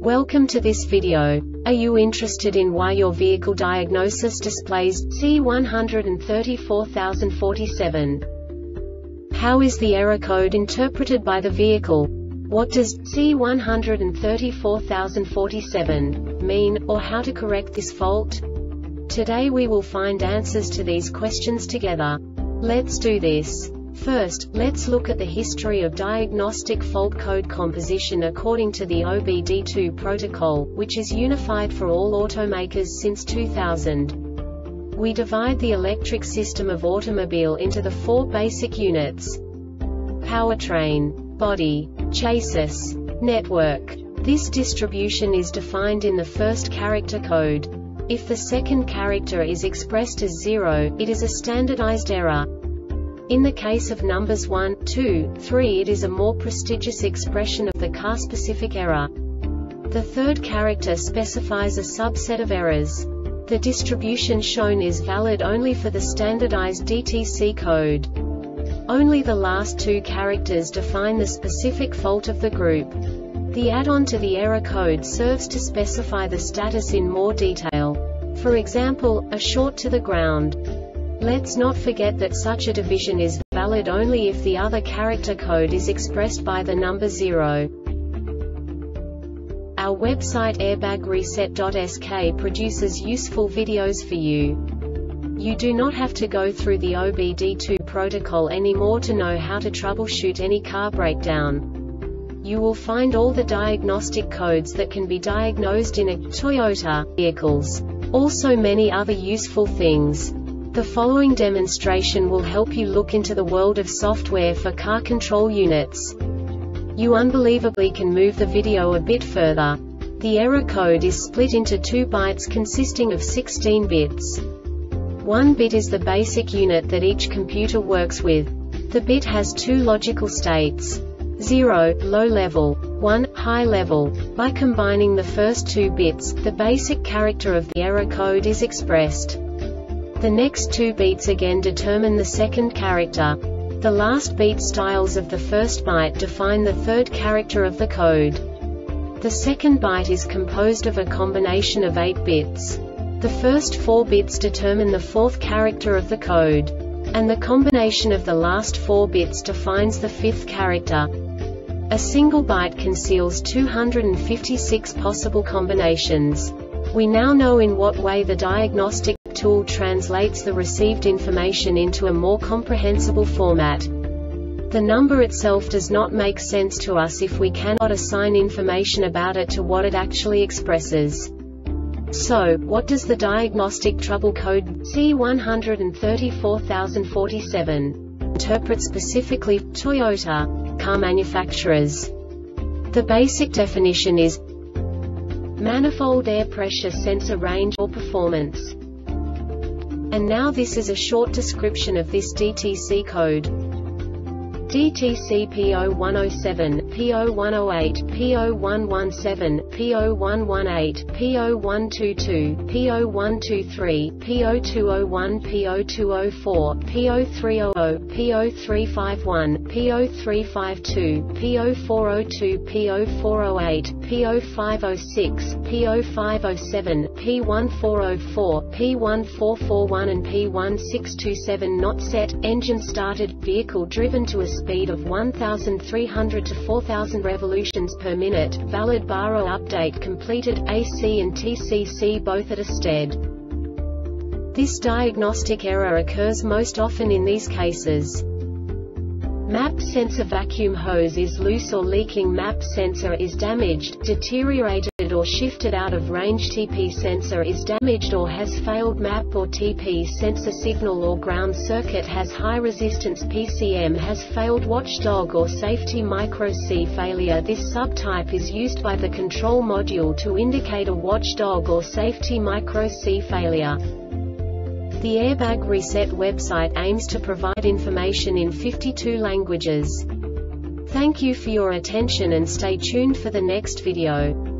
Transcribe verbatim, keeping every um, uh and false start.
Welcome to this video. Are you interested in why your vehicle diagnosis displays C one three four zero zero four seven? How is the error code interpreted by the vehicle? What does C one three four zero zero four seven mean, or how to correct this fault? Today we will find answers to these questions together. Let's do this. First, let's look at the history of diagnostic fault code composition according to the O B D two protocol, which is unified for all automakers since two thousand. We divide the electric system of automobile into the four basic units: powertrain, body, chassis, network. This distribution is defined in the first character code. If the second character is expressed as zero, it is a standardized error. In the case of numbers one, two, three, it is a more prestigious expression of the car-specific error. The third character specifies a subset of errors. The distribution shown is valid only for the standardized D T C code. Only the last two characters define the specific fault of the group. The add-on to the error code serves to specify the status in more detail. For example, a short to the ground. Let's not forget that such a division is valid only if the other character code is expressed by the number zero. Our website airbag reset dot S K produces useful videos for you. You do not have to go through the O B D two protocol anymore to know how to troubleshoot any car breakdown. You will find all the diagnostic codes that can be diagnosed in a Toyota vehicles. Also many other useful things. The following demonstration will help you look into the world of software for car control units. You unbelievably can move the video a bit further. The error code is split into two bytes consisting of sixteen bits. One bit is the basic unit that each computer works with. The bit has two logical states: zero, low level, one, high level. By combining the first two bits, the basic character of the error code is expressed. The next two beats again determine the second character. The last beat styles of the first byte define the third character of the code. The second byte is composed of a combination of eight bits. The first four bits determine the fourth character of the code. And the combination of the last four bits defines the fifth character. A single byte conceals two hundred fifty-six possible combinations. We now know in what way the diagnostic tool translates the received information into a more comprehensible format. The number itself does not make sense to us if we cannot assign information about it to what it actually expresses. So, what does the diagnostic trouble code C one three four zero zero four seven interpret specifically for Toyota car manufacturers? The basic definition is manifold air pressure sensor range or performance. And now this is a short description of this D T C code. D T C P zero one zero seven, P zero one zero eight, P zero one one seven, P zero one one eight, P zero one two two, P zero one two three, P zero two zero one, P zero two zero four, P zero three zero zero, P zero three five one, P zero three five two, P zero four zero two, P zero four zero eight, P zero five zero six, P zero five zero seven, P one four zero four, P one four four one and P one six two seven. Not set, engine started, vehicle driven to a speed of one thousand three hundred to four thousand revolutions per minute, valid baro update completed, A C and T C C both at a stead. This diagnostic error occurs most often in these cases: map sensor vacuum hose is loose or leaking, map sensor is damaged, deteriorated or shifted out of range, T P sensor is damaged or has failed, map or T P sensor signal or ground circuit has high resistance, P C M has failed, watchdog or safety micro C failure. This subtype is used by the control module to indicate a watchdog or safety micro C failure. The Airbag Reset website aims to provide information in fifty-two languages. Thank you for your attention and stay tuned for the next video.